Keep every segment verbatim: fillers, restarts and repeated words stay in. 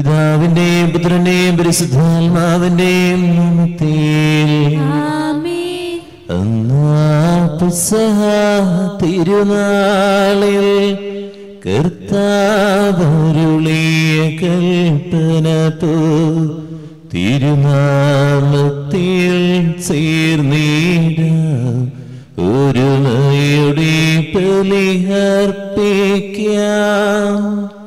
പിതാവിന്റെയും പുത്രന്റെയും പരിശുദ്ധാത്മാവിന്റെയും നാമത്തിൽ ആമേൻ. പെസഹ തിരുനാളിൽ കർത്താവരുളിയ കൽപ്പന പോ തിരുനാമത്തിൽ ചേർന്നിടാം ഒരുമയുടെ ബലിയർപ്പിക്കാം.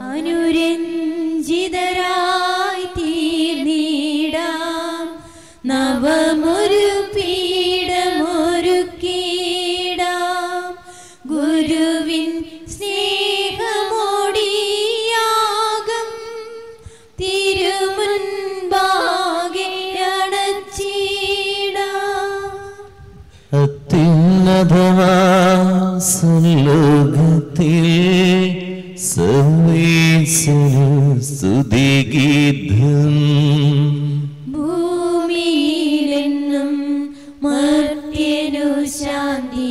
അനുരഞ്ജിതരായി തീർന്നിടാം നവമൊരു പീഠമൊരുക്കിടാം ഗുരുവിൻ സ്നേഹമോടിയാകം തിരുമുൻപാകെ അണച്ചിടാം. അത്യുന്നതമാസുലോകത്തിൽ സർവേശ്വര സ്തുതിഗീതം ഭൂമിയിലെന്നും മർത്യനു ശാന്തി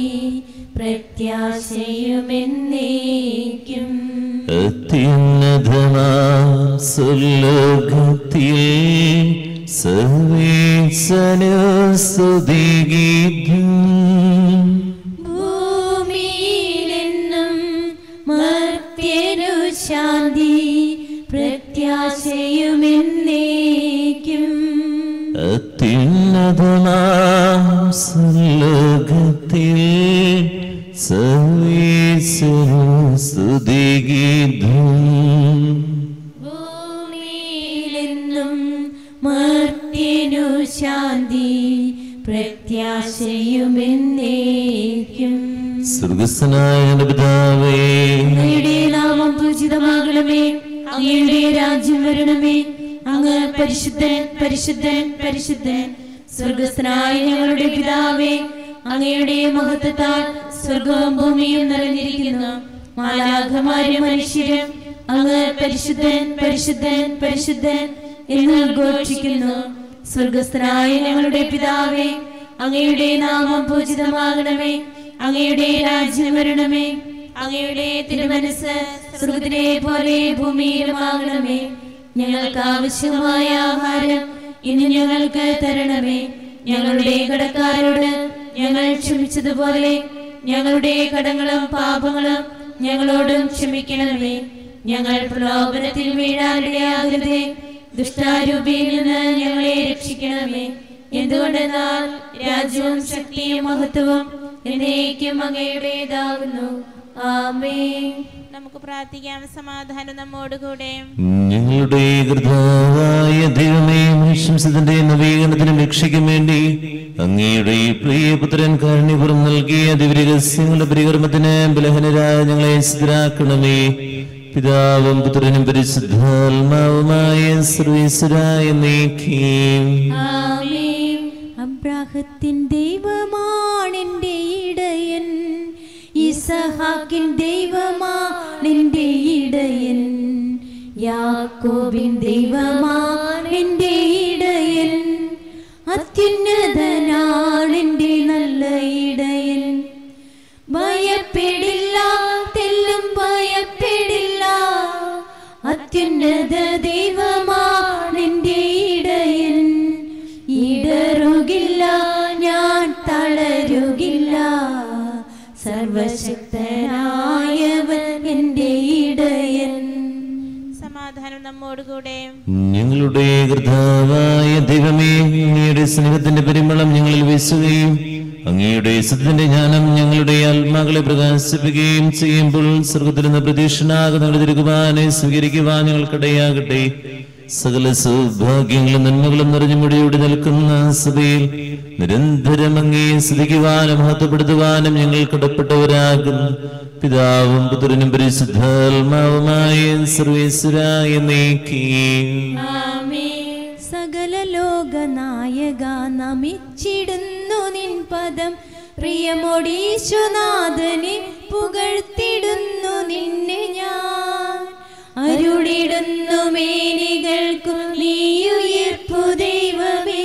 പ്രത്യാശയുമെന്നേക്കും. അത്യുന്നതമാസുലോകത്തിൽ സർവേശ്വര സ്തുതിഗീതം ഭൂമിയിലെന്നും മർത്യനു ശാന്തി പ്രത്യാശയുമെന്നേക്കും. അത്യുന്നതമാസുലോകത്തിൽ സർവേശ്വര സ്തുതിഗീതം ഭൂമിയിലെന്നും മർത്യനു ശാന്തി പ്രത്യാശയുമെന്നേക്കും. സ്വർഗസ്ഥനായ ഞങ്ങളുടെ പിതാവേ, അങ്ങയുടെ നാമം പൂജിതമാകണമേ. അങ്ങയുടെ രാജ്യം വരണമേ. അങ്ങ് പരിശുദ്ധൻ പരിശുദ്ധൻ പരിശുദ്ധൻ. സ്വർഗസ്ഥനായ ഞങ്ങളുടെ പിതാവേ, അങ്ങയുടെ മഹത്വത്താൽ സ്വർഗവും ഭൂമിയും നിറഞ്ഞിരിക്കുന്നു. മാലാഖമാരും മനുഷ്യരും അങ്ങ് പരിശുദ്ധൻ പരിശുദ്ധൻ പരിശുദ്ധൻ എന്ന് ഘോഷിക്കുന്നു. സ്വർഗസ്ഥനായ ഞങ്ങളുടെ പിതാവേ, അങ്ങയുടെ നാമം പൂജിതമാകണമേ. അങ്ങയുടെ രാജ്യം വരണമേ. അങ്ങയുടെ തിരുമനസ് സ്വർഗ്ഗത്തിലെ പോലെ ഭൂമിയിലുമാകണമേ. ഞങ്ങൾക്ക് ആവശ്യമായ ആഹാരം ഇന്ന് ഞങ്ങൾക്ക് തരണമേ. ഞങ്ങളുടെ കടക്കാരോട് ഞങ്ങൾ ക്ഷമിച്ചതുപോലെ ഞങ്ങളുടെ കടങ്ങളും പാപങ്ങളും ഞങ്ങളോടും ക്ഷമിക്കണമേ. ഞങ്ങൾ പ്രലോഭനത്തിൽ വീഴാനിടയാകരുതേ. ദുഷ്ടാരൂപിയിൽ നിന്ന് ഞങ്ങളെ രക്ഷിക്കണമേ. എന്തുകൊണ്ടെന്നാൽ രാജ്യവും ശക്തിയും മഹത്വവും എന്നേക്കും അങ്ങയുടേതാകുന്നു. ആമേൻ. നമുക്ക് പ്രാർത്ഥിക്കാം. സമാധാനം നമ്മോടുകൂടെ. ഞങ്ങളുടെ കർത്താവായ ദൈവമേ, മനുഷ്യന്റെ നവീകരണത്തിനും രക്ഷയ്ക്കും വേണ്ടി അങ്ങയുടെ പ്രിയപുത്രൻ കാരുണ്യപുരം നൽകിയ ദിവ്യരഹസ്യങ്ങളുടെ പരികർമ്മത്തിന് ബലഹീനരായ ഞങ്ങളെ സ്ഥിരാക്കണമേ. പിതാവും പുത്രനും പരിശുദ്ധാത്മാവുമായ സർവീശ്വരായ നീക്കീം. ആമേൻ. അബ്രാഹത്തിൻ ദൈവമാണെന്റെ ഇടയൻ, ഇസഹാക്കിൻ ദൈവമാണെന്റെ ഇടയൻ, യാക്കോബിൻ ദൈവമാണെന്റെ ഇടയൻ, അത്യുന്നതനാണെന്റെ നല്ല ഇടയൻ. ഭയപ്പെടില്ല, തെല്ലും ഭയപ്പെടില്ല, അത്യുന്നത ദൈവമാണെന്റെ ഇടയൻ. ഇടറുകില്ല, ഞാൻ തളരുകില്ല, സർവശക്തനായവൻ എന്റെ ഇടയൻ. സമാധാനം നമ്മോടുകൂടെ. ഞങ്ങളുടെ കർത്താവായ ദൈവമേ, അങ്ങയുടെ സ്നേഹത്തിന്റെ പരിമളം ഞങ്ങളിൽ വീശുകയും അങ്ങയുടെ സത്യത്തിന്റെ ജ്ഞാനം ഞങ്ങളുടെ ആത്മാക്കളെ പ്രകാശിപ്പിക്കുകയും ചെയ്യുമ്പോൾ സ്വർഗത്തിൽ നിന്ന് പ്രതീക്ഷനാകുന്ന തിരുകുവാനെ സ്വീകരിക്കുവാൻ ഞങ്ങൾക്കിടയാകട്ടെ. സകല സൗഭാഗ്യങ്ങളും നന്മകളും നിറഞ്ഞു മുടിയോടി നിൽക്കുന്ന സഭയിൽ നിരന്തരം അങ്ങേ സ്തുതിക്കുവാനും മഹത്വപ്പെടുത്തുവാനും ഞങ്ങൾ കടപ്പെട്ടവരാകുന്നു. പിതാവും പുത്രനും പരിശുദ്ധാത്മാവുമായ സർവേശ്വരായ നീക്കീം. ആമേൻ. സകല ലോകനായക നമിച്ചിടുന്നു നിൻ പദം, പ്രിയമോടീശ്വനാഥനെ പുകഴ്ത്തിടുന്നു നിന്നെ ഞാൻ. അരുളിടുന്നു മേനികൾക്കു നീയുയർപ്പു ദൈവമേ,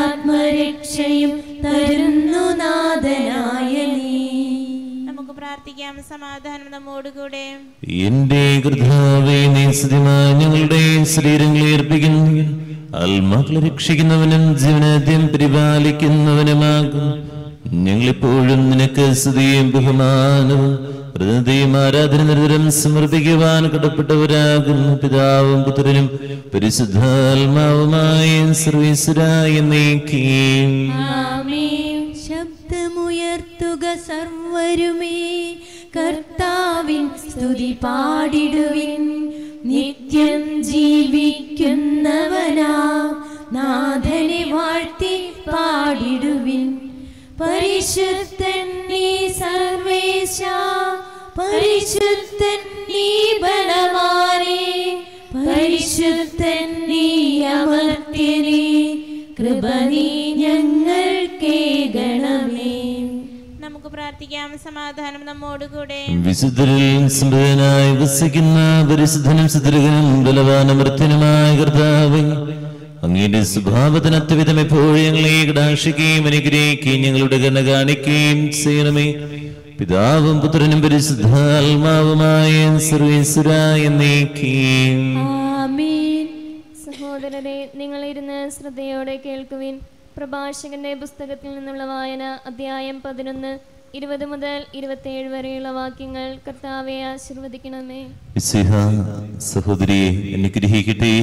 പരിചോടാത്മരക്ഷയും തരുന്നു നാഥനായ നീ. നമുക്ക് പ്രാർത്ഥിക്കാം. പ്രാർത്ഥിക്കാം. സമാധാനം നമ്മോടുകൂടെ. എന്റെ കർത്താവേ, നീ സത്യമായി ഞങ്ങളുടെ ശരീരങ്ങളെ അർപ്പിക്കുന്നു. ആത്മാക്കളെ രക്ഷിക്കുന്നവനും ജീവനാദ്യം പരിപാലിക്കുന്നവനുമാകും. ഞങ്ങളിപ്പോഴും നിനക്ക് സ്തുതിയും ബഹുമാനവും പ്രതിനിധിയും ആരാധന നിരന്തരം സമർപ്പിക്കുവാൻ കടപ്പെട്ടവരാകുന്നു. പിതാവും പുത്രനും പരിശുദ്ധാത്മാവുമായ സർവീശ്വരായ നീക്കീം. ശബ്ദമുയർത്തുക സർവരുമേ, കർത്താവിൻ സ്തുതി പാടിടുവിൻ. നിത്യം ജീവിക്കുന്നവനാ നാഥനെ വാഴ്ത്തി പാടിടുവിൻ. പരിശുദ്ധൻ നീ സർവേശ, പരിശുദ്ധൻ നീ ബലവാനേ, പരിശുദ്ധൻ നീ അമർത്യനേ, കൃപ നീ ഞങ്ങൾക്കേകണമേ. നമുക്ക് പ്രാർത്ഥിക്കാം. സമാധാനം നമ്മോടുകൂടെ. വിശുദ്ധരിൽ സമൃദ്ധനായി വസിക്കുന്ന പരിശുദ്ധനും സുദൃഢനും ബലവാനമർത്യനുമായ കർത്താവേ, അങ്ങയുടെ സ്വഭാവത്തിന് അത്യവിധം എപ്പോഴും ഞങ്ങളെ കടാക്ഷിക്കുകയും അനുഗ്രഹിക്കുകയും ഞങ്ങളുടെ കരുണ കാണിക്കുകയും ചെയ്യണമേ. പിതാവും പുത്രനും പരിശുദ്ധാത്മാവുമായ സർവീശ്വരായ നീക്കീം. ആമേൻ. സഹോദരരെ, നിങ്ങളിരുന്ന് ശ്രദ്ധയോടെ കേൾക്കുവിൻ. പ്രഭാഷകന്റെ പുസ്തകത്തിൽ നിന്നുള്ള വായന, അധ്യായം പതിനൊന്ന്, ഇരുപത് മുതൽ ഇരുപത്തിയേഴ് വരെയുള്ള വാക്യങ്ങൾ. കർത്താവെ ആശീർവദിക്കണമേ. സഹോദരിയെ അനുഗ്രഹിക്കട്ടെ.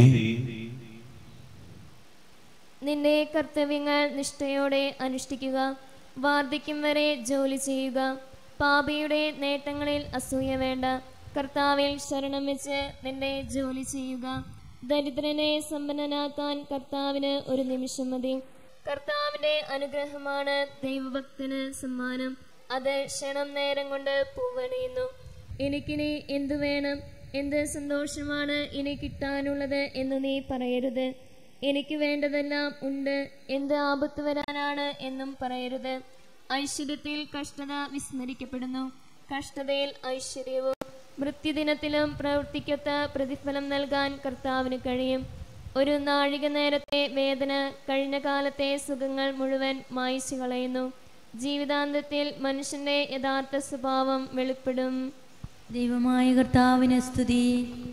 നിന്റെ കർത്തവ്യങ്ങൾ നിഷ്ഠയോടെ അനുഷ്ഠിക്കുക. വാർദ്ധക്യം വരെ ജോലി ചെയ്യുക. പാപിയുടെ നേട്ടങ്ങളിൽ അസൂയ വേണ്ട. കർത്താവിൽ ശരണം വെച്ച് നിന്റെ ജോലി ചെയ്യുക. ദരിദ്രനെ സമ്പന്നനാക്കാൻ കർത്താവിന് ഒരു നിമിഷം മതി. കർത്താവിന്റെ അനുഗ്രഹമാണ് ദൈവഭക്തന് സമ്മാനം. അത് ക്ഷണം നേരം കൊണ്ട് പൂവണിയുന്നു. എനിക്കിനി എന്തു വേണം, എന്ത് സന്തോഷമാണ് ഇനി കിട്ടാനുള്ളത് എന്ന് നീ പറയരുത്. എനിക്ക് വേണ്ടതെല്ലാം ഉണ്ട്, എന്ത് ആപത്ത് വരാനാണ് എന്നും പറയരുത്. ഐശ്വര്യത്തിൽ കഷ്ടത വിസ്മരിക്കപ്പെടുന്നു, കഷ്ടതയിൽ ഐശ്വര്യവും. മൃത്യുദിനത്തിലും പ്രവർത്തിക്കൊത്ത പ്രതിഫലം നൽകാൻ കർത്താവിന് കഴിയും. ഒരു നാഴിക നേരത്തെ വേദന കഴിഞ്ഞ കാലത്തെ സുഖങ്ങൾ മുഴുവൻ മായ്ച്ചു കളയുന്നു. ജീവിതാന്തത്തിൽ മനുഷ്യന്റെ യഥാർത്ഥ സ്വഭാവം വെളിപ്പെടും. ദൈവമായ കർത്താവിന് സ്തുതി.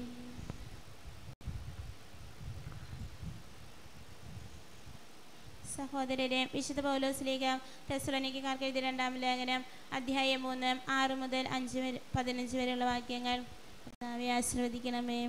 സഹോദരരെ, വിശുദ്ധ പൗലോസ്ലീഹ തെസ്സലോനിക്കക്കാർക്ക് എഴുതിയ രണ്ടാം ലേഖനം, അധ്യായം മൂന്ന്, ആറ് മുതൽ അഞ്ച് വരെ പതിനഞ്ച് വരെയുള്ള വാക്യങ്ങൾ. കർത്താവെ ആശീർവദിക്കണമേ.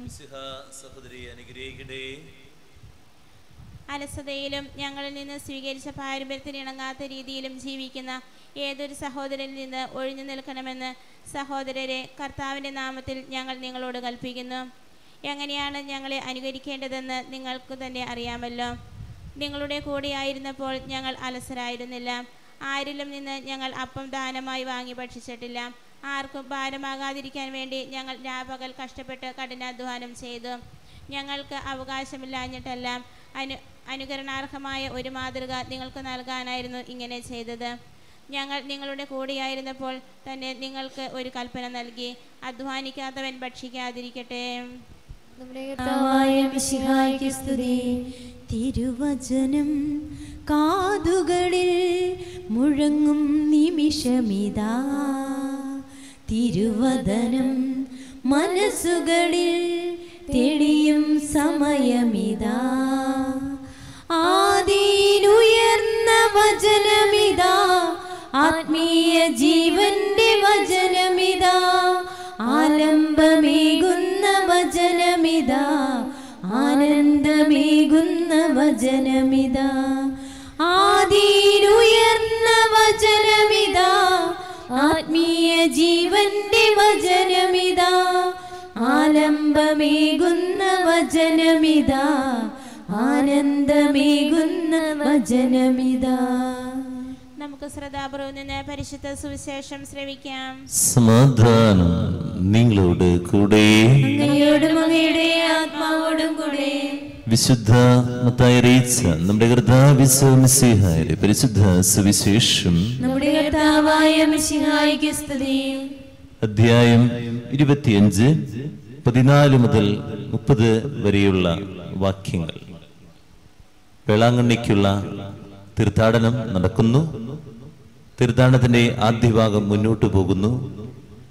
അലസതയിലും ഞങ്ങളിൽ നിന്ന് സ്വീകരിച്ച പാരമ്പര്യത്തിന് ഇണങ്ങാത്ത രീതിയിലും ജീവിക്കുന്ന ഏതൊരു സഹോദരനിൽ നിന്ന് ഒഴിഞ്ഞു നിൽക്കണമെന്ന് സഹോദരരെ, കർത്താവിൻ്റെ നാമത്തിൽ ഞങ്ങൾ നിങ്ങളോട് കൽപ്പിക്കുന്നു. എങ്ങനെയാണ് ഞങ്ങളെ അനുകരിക്കേണ്ടതെന്ന് നിങ്ങൾക്ക് തന്നെ അറിയാമല്ലോ. നിങ്ങളുടെ കൂടെയായിരുന്നപ്പോൾ ഞങ്ങൾ അലസരായിരുന്നില്ല. ആരിലും നിന്ന് ഞങ്ങൾ അപ്പം ദാനമായി വാങ്ങി ഭക്ഷിച്ചിട്ടില്ല. ആർക്കും ഭാരമാകാതിരിക്കാൻ വേണ്ടി ഞങ്ങൾ രാപകൽ കഷ്ടപ്പെട്ട് കഠിനാധ്വാനം ചെയ്തു. ഞങ്ങൾക്ക് അവകാശമില്ലാഞ്ഞിട്ടല്ല, അനു അനുകരണാർഹമായ ഒരു മാതൃക നിങ്ങൾക്ക് നൽകാനായിരുന്നു ഇങ്ങനെ ചെയ്തത്. ഞങ്ങൾ നിങ്ങളുടെ കൂടെയായിരുന്നപ്പോൾ തന്നെ നിങ്ങൾക്ക് ഒരു കൽപ്പന നൽകി, അധ്വാനിക്കാത്തവൻ ഭക്ഷിക്കാതിരിക്കട്ടെ. തിരുവചനം കാതുകളിൽ മുഴങ്ങും നിമിഷമിതാ, തിരുവദനം മനസ്സുകളിൽ തെളിയും സമയമിതാ. ആദിയിലുയർന്ന വചനമിതാ, ആത്മീയ ജീവന്റെ വചനമിതാ, ആലംബമേകുന്ന വചനമിതാ, ആനന്ദമേകുന്ന വചനമിതാ. ആദിയിലുയർന്ന വചനമിതാ, ആത്മീയ ജീവന്റെ വചനമിതാ, ആലംബമേകുന്ന വചനമിതാ, ആനന്ദമേകുന്ന വചനമിതാ. നമുക്ക് ശ്രദ്ധാപൂർവ്വം നിന്ന് പരിശുദ്ധ സുവിശേഷം ശ്രവിക്കാം. സമാധാനം നിങ്ങളോട് കൂടെ. അങ്ങയോടും അങ്ങയുടെ ആത്മാവോടും കൂടെ. വിശുദ്ധ മത്തായി അറിയിച്ച നമ്മുടെ കർത്താവിന്റെ മിശിഹായുടെ പരിശുദ്ധ സുവിശേഷം. നമ്മുടെ കർത്താവായ മിശിഹായ്ക്ക് സ്തുതി. അധ്യായം ഇരുപത്തിയഞ്ച്, പതിനാല് മുതൽ മുപ്പത് വരെയുള്ള വാക്യങ്ങൾ. വേളാങ്കണ്ണിക്കുള്ള തീർത്ഥാടനം നടക്കുന്നു. തീർത്ഥാടനത്തിന്റെ ആദ്യ ഭാഗം മുന്നോട്ടു പോകുന്നു.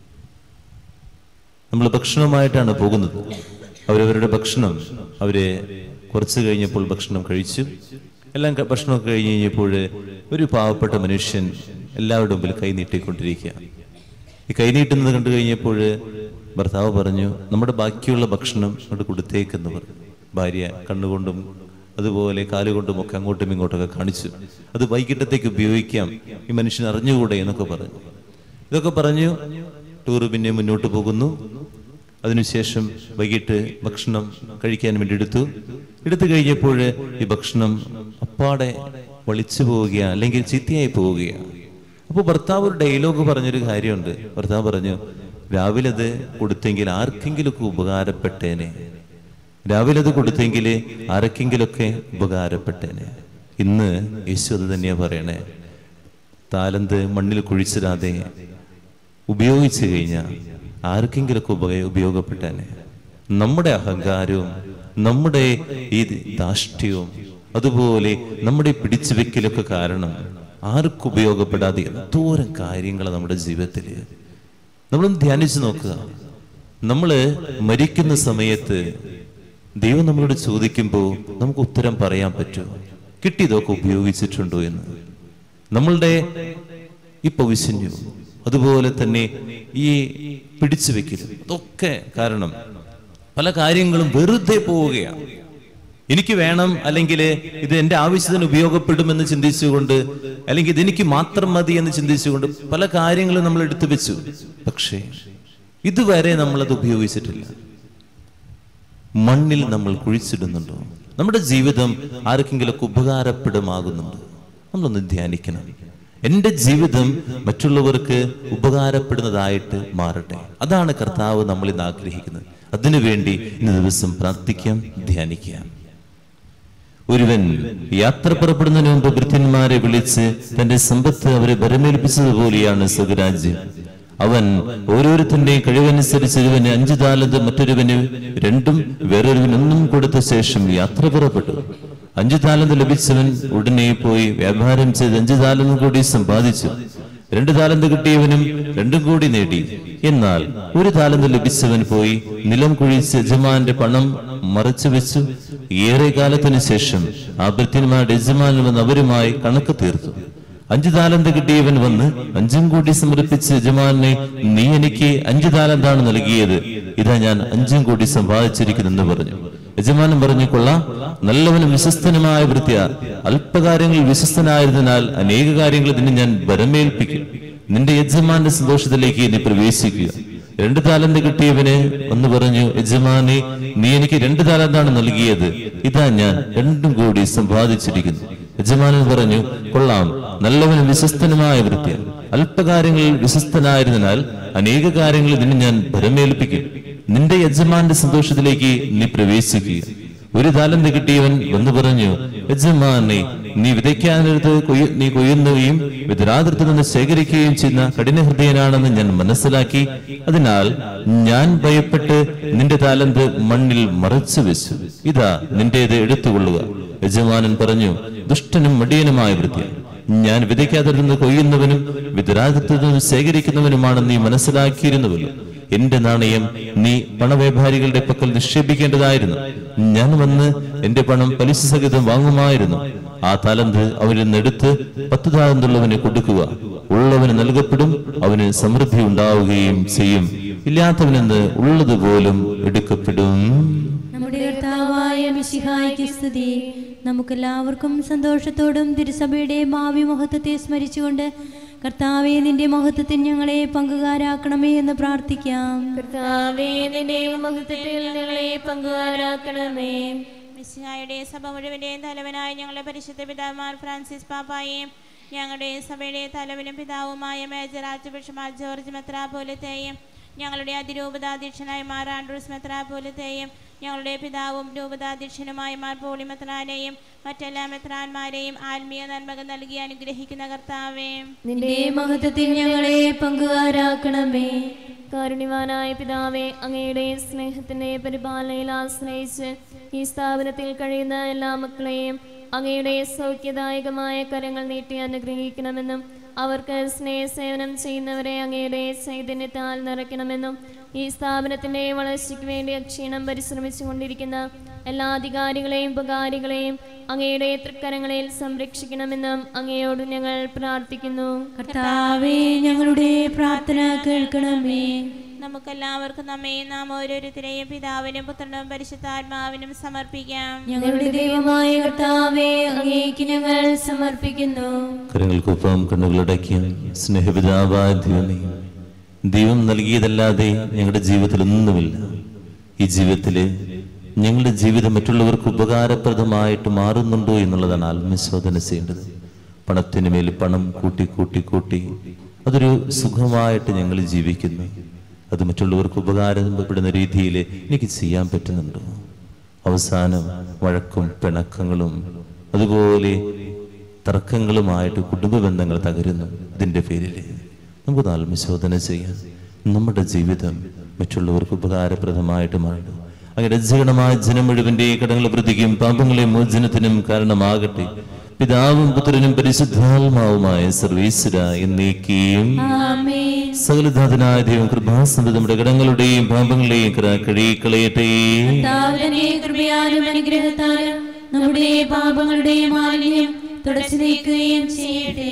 നമ്മൾ ഭക്ഷണമായിട്ടാണ് പോകുന്നത്. അവരവരുടെ ഭക്ഷണം അവര് കുറച്ച് കഴിഞ്ഞപ്പോൾ ഭക്ഷണം കഴിച്ചു. എല്ലാം ഭക്ഷണമൊക്കെ കഴിഞ്ഞ് കഴിഞ്ഞപ്പോൾ ഒരു പാവപ്പെട്ട മനുഷ്യൻ എല്ലാവരുടെ മുമ്പിൽ കൈ നീട്ടിക്കൊണ്ടിരിക്കുക. ഈ കൈ നീട്ടുന്നത് കണ്ടു കഴിഞ്ഞപ്പോൾ ഭർത്താവ് പറഞ്ഞു, നമ്മുടെ ബാക്കിയുള്ള ഭക്ഷണം അങ്ങോട്ട് കൊടുത്തേക്കെന്ന് പറഞ്ഞു. ഭാര്യ കണ്ണുകൊണ്ടും അതുപോലെ കാലുകൊണ്ടും ഒക്കെ അങ്ങോട്ടും ഇങ്ങോട്ടൊക്കെ കാണിച്ചു. അത് വൈകിട്ടത്തേക്ക് ഉപയോഗിക്കാം, ഈ മനുഷ്യൻ അറിഞ്ഞുകൂടെ എന്നൊക്കെ പറഞ്ഞു. ഇതൊക്കെ പറഞ്ഞു ടൂറ് പിന്നെ മുന്നോട്ട് പോകുന്നു. അതിനുശേഷം വൈകിട്ട് ഭക്ഷണം കഴിക്കാൻ വേണ്ടി എടുത്തു. എടുത്തു കഴിഞ്ഞപ്പോൾ ഈ ഭക്ഷണം അപ്പാടെ വളിച്ചു പോവുകയാണ്, അല്ലെങ്കിൽ ചീത്തയായി പോവുകയാണ്. അപ്പോൾ ഭർത്താവ് ഒരു ഡയലോഗ് പറഞ്ഞൊരു കാര്യമുണ്ട്. ഭർത്താവ് പറഞ്ഞു, രാവിലെ അത് കൊടുത്തെങ്കിൽ ആർക്കെങ്കിലുമൊക്കെ ഉപകാരപ്പെട്ടേനെ, രാവിലെ അത് കൊടുത്തെങ്കിൽ ആർക്കെങ്കിലുമൊക്കെ ഉപകാരപ്പെട്ടേനെ. ഇന്ന് യേശു അത് തന്നെയാ പറയണേ. താലന്ത് മണ്ണിൽ കുഴിച്ചിടാതെ ഉപയോഗിച്ചു കഴിഞ്ഞാൽ ആർക്കെങ്കിലൊക്കെ ഉപ ഉപയോഗപ്പെട്ടേനെ. നമ്മുടെ അഹങ്കാരവും നമ്മുടെ ഈ ധാഷ്ട്യവും അതുപോലെ നമ്മുടെ പിടിച്ചു വെക്കലൊക്കെ കാരണം ആർക്കും ഉപയോഗപ്പെടാതെ എന്തോരം കാര്യങ്ങൾ നമ്മുടെ ജീവിതത്തിൽ നമ്മളൊന്ന് ധ്യാനിച്ചു നോക്കുക. നമ്മള് മരിക്കുന്ന സമയത്ത് ദൈവം നമ്മളോട് ചോദിക്കുമ്പോൾ നമുക്ക് ഉത്തരം പറയാൻ പറ്റുമോ? കിട്ടിയതൊക്കെ ഉപയോഗിച്ചിട്ടുണ്ടോ എന്ന്. നമ്മളുടെ ഈ പൗശന്യവും അതുപോലെ തന്നെ ഈ പിടിച്ചു വെക്കലും ഇതൊക്കെ കാരണം പല കാര്യങ്ങളും വെറുതെ പോവുകയാണ്. എനിക്ക് വേണം, അല്ലെങ്കിൽ ഇത് എൻ്റെ ആവശ്യത്തിന് ഉപയോഗപ്പെടുമെന്ന് ചിന്തിച്ചുകൊണ്ട്, അല്ലെങ്കിൽ ഇതെനിക്ക് മാത്രം മതി എന്ന് ചിന്തിച്ചുകൊണ്ട് പല കാര്യങ്ങളും നമ്മൾ എടുത്തു വെച്ചു. പക്ഷേ ഇതുവരെ നമ്മളത് ഉപയോഗിച്ചിട്ടില്ല. മണ്ണിൽ നമ്മൾ കുഴിച്ചിടുന്നുണ്ടോ? നമ്മുടെ ജീവിതം ആർക്കെങ്കിലൊക്കെ ഉപകാരപ്പെടുമാകുന്നുണ്ടോ? നമ്മളൊന്ന് ധ്യാനിക്കണം. എൻ്റെ ജീവിതം മറ്റുള്ളവർക്ക് ഉപകാരപ്പെടുന്നതായിട്ട് മാറട്ടെ. അതാണ് കർത്താവ് നമ്മൾ ഇന്ന് ആഗ്രഹിക്കുന്നത്. അതിനുവേണ്ടി ഇന്ന് ദിവസം പ്രാർത്ഥിക്കാം, ധ്യാനിക്കാം. ഒരുവൻ യാത്ര പുറപ്പെടുന്നതിന് മുമ്പ് ഭൃത്യന്മാരെ വിളിച്ച് തന്റെ സമ്പത്ത് അവരെ ബരമേൽപ്പിച്ചതുപോലെയാണ് സ്വരാജ്യം. അവൻ ഓരോരുത്തന്റെയും കഴിവനുസരിച്ച് ഒരുവന് അഞ്ചു താലന്ത്, മറ്റൊരുവന് രണ്ടും, വേറൊരുവന് ഒന്നും കൊടുത്ത ശേഷം യാത്ര പുറപ്പെട്ടു. അഞ്ചു താലന്ത് ലഭിച്ചവൻ ഉടനെ പോയി വ്യാപാരം ചെയ്ത് അഞ്ചു താലന്ത് കൂടി സമ്പാദിച്ചു. രണ്ടു താലന്ത് കിട്ടിയവനും രണ്ടും കൂടി നേടി. എന്നാൽ ഒരു താലന്ത് ലഭിച്ചവൻ പോയി നിലം കുഴിച്ച് യജമാന്റെ പണം മറച്ചു വെച്ചു. ഏറെ കാലത്തിന് ശേഷം ആ ഭൃത്യന്മാരുടെ യജമാനൻ വന്ന് അവരുമായി കണക്ക് തീർത്തു. അഞ്ചു താലന്ത് കിട്ടിയവൻ വന്ന് അഞ്ചും കൂടി സമർപ്പിച്ച് യജമാനെ, നീ എനിക്ക് അഞ്ചു താലന്താണ് നൽകിയത്, ഇതാ ഞാൻ അഞ്ചും കൂടി സമ്പാദിച്ചിരിക്കുന്നെന്ന് പറഞ്ഞു. യജമാനൻ പറഞ്ഞു, കൊള്ളാം, നല്ലവനും വിശ്വസ്തനുമായ ഭൃത്യ, അല്പകാര്യങ്ങളിൽ വിശ്വസ്തനായതിനാൽ അനേക കാര്യങ്ങൾ നിന്നെ ഞാൻ ബരമേൽപ്പിക്കും. നിന്റെ യജമാന്റെ സന്തോഷത്തിലേക്ക് നീ പ്രവേശിക്കുക. രണ്ടു താലന്ത് കിട്ടിയവന് ഒന്ന് പറഞ്ഞു, യജമാനെ, നീ എനിക്ക് രണ്ടു താലന്താണ് നൽകിയത്, ഇതാ ഞാൻ രണ്ടും കൂടി സമ്പാദിച്ചിരിക്കുന്നു. യജമാനൻ പറഞ്ഞു, കൊള്ളാം, നല്ലവനും വിശ്വസ്തനുമായ ഭൃത്യ, അല്പകാര്യങ്ങളിൽ വിശ്വസ്തനായതിനാൽ അനേക കാര്യങ്ങളിൽ നിന്നെ ഞാൻ ബരമേൽപ്പിക്കും. നിന്റെ യജമാന്റെ സന്തോഷത്തിലേക്ക് നീ പ്രവേശിക്കുക. ഒരു താലന്ത് കിട്ടിയവൻ വന്നു പറഞ്ഞു, യജമാനെ, നീ വിതയ്ക്കാനെടുത്ത് കൊയ്യു നീ കൊയ്യുന്നവയും വിതരാതൃത്വം നിന്ന് ശേഖരിക്കുകയും ചെയ്യുന്ന കഠിനഹൃദയനാണെന്ന് ഞാൻ മനസ്സിലാക്കി. അതിനാൽ ഞാൻ ഭയപ്പെട്ട് നിന്റെ താലന്ത് മണ്ണിൽ മറച്ചു വെച്ചു. ഇതാ നിന്റേത് എടുത്തുകൊള്ളുക. യജമാനൻ പറഞ്ഞു, ദുഷ്ടനും മടിയനുമായ ഭൃത്യ, ഞാൻ വിതയ്ക്കാതിരുന്ന് കൊയ്യുന്നവനും വിതരാതൃത്വം ശേഖരിക്കുന്നവനുമാണ് നീ മനസ്സിലാക്കിയിരുന്നുവല്ലോ. എന്റെ നാണയം നീ പണവ്യാപാരികളുടെ പക്കൽ നിക്ഷേപിക്കേണ്ടതായിരുന്നു. ഞാൻ വന്ന് എന്റെ പണം പലിശ സഹിതം വാങ്ങുമായിരുന്നു. ആ താലന്ത് അവനിൽ നിന്നെടുത്ത് പത്ത് താലന്തുള്ളവന് കൊടുക്കുക. ഉള്ളവന് നൽകപ്പെടും, അവന് സമൃദ്ധി ഉണ്ടാവുകയും ചെയ്യും. ഇല്ലാത്തവനെന്ന് ഉള്ളതുപോലും എടുക്കപ്പെടും. നമ്മുടെ കർത്താവായ മിശിഹായ്ക്ക് സ്തുതി. നമുക്കെല്ലാവർക്കും സന്തോഷത്തോടും തിരുസഭയുടെ ഭാവി മഹത്വത്തെ സ്മരിച്ചുകൊണ്ട് കർത്താവേ, നിന്റെ മഹത്വത്തിൽ ഞങ്ങളെ പങ്കുകാരാക്കണമേ എന്ന് പ്രാർത്ഥിക്കാം. കർത്താവേ, നിന്റെ മഹത്വത്തിൽ ഞങ്ങളെ പങ്കുകാരാക്കണമേ. മിശിഹായുടെ സഭ മുഴുവന്റെയും തലവനായ ഞങ്ങളുടെ പരിശുദ്ധ പിതാവുമാർ ഫ്രാൻസിസ് പാപ്പായെയും ഞങ്ങളുടെ സഭയുടെ തലവനും പിതാവുമായ major archbishop Mar George മെത്രാപ്പോലീത്തയെയും ഞങ്ങളുടെ അതിരൂപതാധ്യക്ഷനായ മാർ ആൻഡ്രൂസ് മെത്രാപ്പോലീത്തയെയും ഞങ്ങളുടെ പിതാവും രൂപതാധ്യക്ഷനുമായ മാർ പോളി മെത്രാനെയും മറ്റെല്ലാ മെത്രാന്മാരെയും ആത്മീയ നന്മകൾ നൽകി അനുഗ്രഹിക്കുന്ന കർത്താവേ, നിന്റെ മഹത്വത്തിൽ ഞങ്ങളെ പങ്കുകാരാക്കണമേ. കാരുണ്യവാനായ പിതാവേ, അങ്ങയുടെ സ്നേഹത്തിന്റെ പരിപാലനയിൽ ആശ്രയിച്ച് ഈ സ്ഥാപനത്തിൽ കഴിയുന്ന എല്ലാ മക്കളെയും അങ്ങയുടെ സൗഖ്യദായകമായ കരങ്ങൾ നീട്ടി അനുഗ്രഹിക്കണമെന്നും അവർക്ക് സ്നേഹസേവനം ചെയ്യുന്നവരെ അങ്ങയുടെ ചൈതന്യത്താൽ നിറയ്ക്കണമെന്നും ഈ സ്ഥാപനത്തിന്റെ വളർച്ചയ്ക്ക് വേണ്ടി അക്ഷീണം പരിശ്രമിച്ചു കൊണ്ടിരിക്കുന്ന എല്ലാ അധികാരികളെയും ഉപകാരികളെയും അങ്ങയുടെ തൃക്കരങ്ങളിൽ സംരക്ഷിക്കണമെന്നും അങ്ങയോട് ഞങ്ങൾ പ്രാർത്ഥിക്കുന്നു. കർത്താവേ, ഞങ്ങളുടെ പ്രാർത്ഥന കേൾക്കണമേ. നമുക്കെല്ലാവർക്കും നമ്മെ നാം ഓരോരുത്തരെയും പിതാവിനും പുത്രനും പരിശുദ്ധാത്മാവിനും സമർപ്പിക്കാം. ഞങ്ങളുടെ ദൈവമായ കർത്താവേ, അങ്ങേക്ക് ഞങ്ങൾ സമർപ്പിക്കുന്നു. കരങ്ങൾക്കൊപ്പം കണ്ണുകളടയ്ക്കും. സ്നേഹപിതാവായ ദൈവമേ, ദൈവം നൽകിയതല്ലാതെ ഞങ്ങളുടെ ജീവിതത്തിൽ ഒന്നുമില്ല. ഈ ജീവിതത്തില് ഞങ്ങളുടെ ജീവിതം മറ്റുള്ളവർക്ക് ഉപകാരപ്രദമായിട്ട് മാറുന്നുണ്ടോ എന്നുള്ളതാണ് ആത്മശോധന ചെയ്യേണ്ടത്. പണത്തിന് മേൽ പണം കൂട്ടി കൂട്ടി കൂട്ടി അതൊരു സുഖമായിട്ട് ഞങ്ങൾ ജീവിക്കുന്നു. അത് മറ്റുള്ളവർക്ക് ഉപകാരപ്പെടുന്ന രീതിയിൽ എനിക്ക് ചെയ്യാൻ പറ്റുന്നുണ്ടോ? അവസാനം വഴക്കും പിണക്കങ്ങളും അതുപോലെ തർക്കങ്ങളുമായിട്ട് കുടുംബ ബന്ധങ്ങൾ തകരുന്നു. ഇതിൻ്റെ പേരിൽ നമുക്ക് ആത്മശോധന ചെയ്യാം. നമ്മുടെ ജീവിതം മറ്റുള്ളവർക്ക് ഉപകാരപ്രദമായിട്ട് മാറും. അങ്ങനെ രക്ഷകണമായ ജനം മുഴുവന്റെ കടങ്ങളെ പ്രതിക്കും പാപങ്ങളെ മോചനത്തിനും കാരണമാകട്ടെ. പിതാവും പുത്രനും പരിശുദ്ധാത്മാവുമായ സർവീശ്വര എന്നേക്കും സകലനാഥനായ ദൈവം കൃപാസമ്പത്ത് നമ്മുടെ കടങ്ങളുടെയും പാപങ്ങളെയും കഴുകിക്കളയട്ടെ. കൃപയാലും അനുഗ്രഹത്താലും നമ്മുടെ പാപങ്ങളുടെയും മാലിന്യം തുടച്ചു നീക്കുകയും ചെയ്യട്ടെ.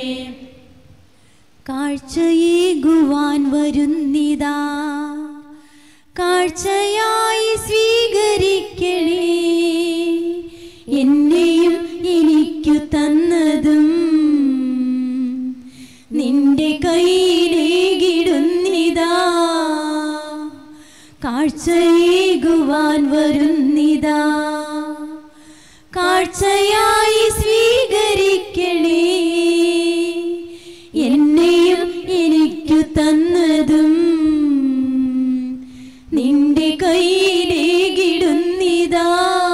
കാഴ്ചയേകുവാൻ വരുന്നിതാ, കാഴ്ചയായി സ്വീകരിക്കണേ. എന്നെയും എനിക്കു തന്നതും നിന്റെ കയ്യിലേകിടുന്നിതാ. കാഴ്ചയേകുവാൻ വരുന്നിതാ, കാഴ്ചയായി സ്വീകരിക്കണേ. എന്നെയും എനിക്കു തന്നതും നിന്റെ കയ്യിലേകിടുന്നിതാ.